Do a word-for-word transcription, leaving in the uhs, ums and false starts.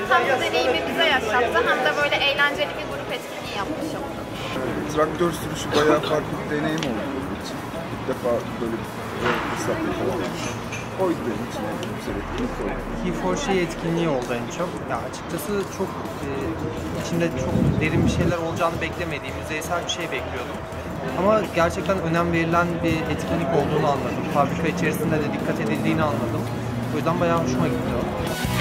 hem bu deneyimi bize yaşattı hem de böyle eğlenceli bir grup etkinliği yapmış olduk. Traktör sürüşü bayağı farklı bir deneyim oldu benim için. İlk defa böyle bir fırsat yakaladım. Oydu benim için en güzel etkinlik oydu. He for She etkinliği oldu en çok. Ya açıkçası çok e, içinde çok derin bir şeyler olacağını beklemediğim, yüzeysel bir şey bekliyordum. Ama gerçekten önem verilen bir etkinlik olduğunu anladım. Fabrika içerisinde de dikkat edildiğini anladım. O yüzden bayağı hoşuma gitti.